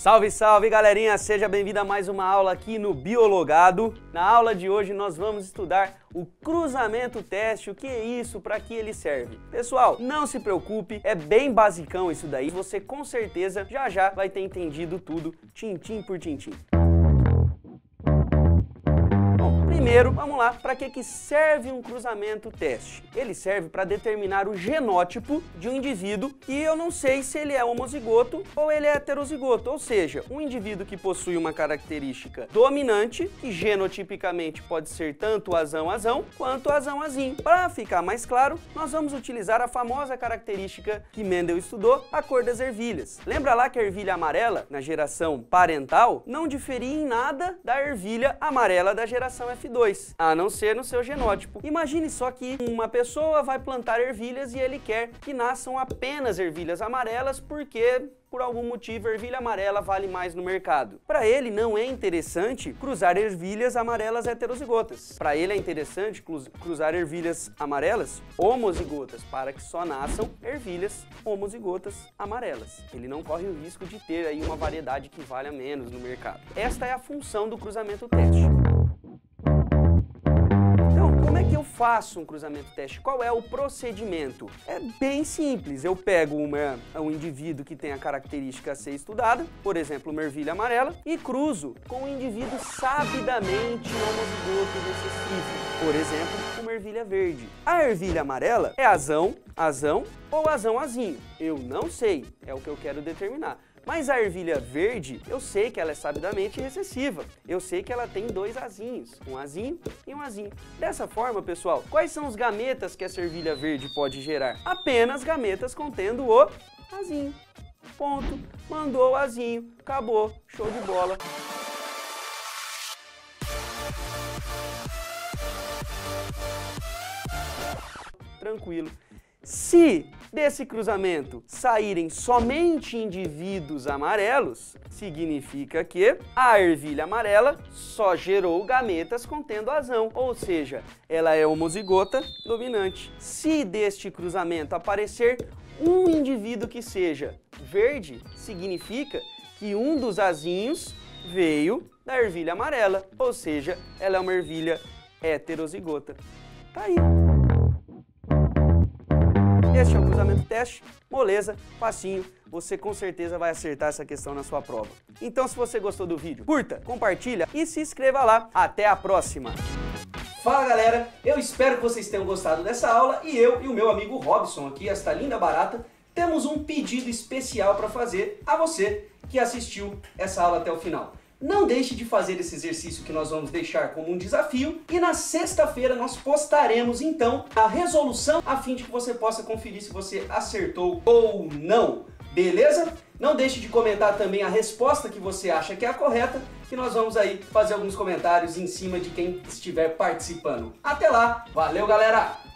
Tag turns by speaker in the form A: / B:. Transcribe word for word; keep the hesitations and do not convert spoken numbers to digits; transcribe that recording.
A: Salve, salve, galerinha! Seja bem-vindo a mais uma aula aqui no Biologado. Na aula de hoje nós vamos estudar o cruzamento teste, o que é isso, para que ele serve. Pessoal, não se preocupe, é bem basicão isso daí, você com certeza já já vai ter entendido tudo, tintim por tintim. Primeiro, vamos lá, para que que serve um cruzamento teste? Ele serve para determinar o genótipo de um indivíduo e eu não sei se ele é homozigoto ou ele é heterozigoto, ou seja, um indivíduo que possui uma característica dominante, que genotipicamente pode ser tanto azão-azão quanto azão-azinho. Para ficar mais claro, nós vamos utilizar a famosa característica que Mendel estudou, a cor das ervilhas. Lembra lá que a ervilha amarela, na geração parental, não diferia em nada da ervilha amarela da geração F dois, a não ser no seu genótipo. Imagine só que uma pessoa vai plantar ervilhas e ele quer que nasçam apenas ervilhas amarelas porque, por algum motivo, a ervilha amarela vale mais no mercado. Para ele não é interessante cruzar ervilhas amarelas heterozigotas. Para ele é interessante cruzar ervilhas amarelas homozigotas, para que só nasçam ervilhas homozigotas amarelas. Ele não corre o risco de ter aí uma variedade que valha menos no mercado. Esta é a função do cruzamento teste. Eu faço um cruzamento teste. Qual é o procedimento? É bem simples. Eu pego uma, um indivíduo que tem a característica a ser estudada, por exemplo, uma ervilha amarela, e cruzo com um indivíduo sabidamente homozigoto recessivo, por exemplo, uma ervilha verde. A ervilha amarela é azão, azão ou azão-azinho? Eu não sei, é o que eu quero determinar. Mas a ervilha verde, eu sei que ela é sabidamente recessiva. Eu sei que ela tem dois azinhos, um azinho e um azinho. Dessa forma, pessoal, quais são os gametas que essa ervilha verde pode gerar? Apenas gametas contendo o azinho. Ponto. Mandou o azinho. Acabou. Show de bola. Tranquilo. Se desse cruzamento saírem somente indivíduos amarelos, significa que a ervilha amarela só gerou gametas contendo azão, ou seja, ela é homozigota dominante. Se deste cruzamento aparecer um indivíduo que seja verde, significa que um dos azinhos veio da ervilha amarela, ou seja, ela é uma ervilha heterozigota. Tá aí. Este é o cruzamento teste, moleza, facinho, você com certeza vai acertar essa questão na sua prova. Então, se você gostou do vídeo, curta, compartilha e se inscreva lá. Até a próxima! Fala, galera, eu espero que vocês tenham gostado dessa aula e eu e o meu amigo Robson aqui, esta linda barata, temos um pedido especial para fazer a você que assistiu essa aula até o final. Não deixe de fazer esse exercício que nós vamos deixar como um desafio e na sexta-feira nós postaremos então a resolução a fim de que você possa conferir se você acertou ou não, beleza? Não deixe de comentar também a resposta que você acha que é a correta, que nós vamos aí fazer alguns comentários em cima de quem estiver participando. Até lá, valeu galera!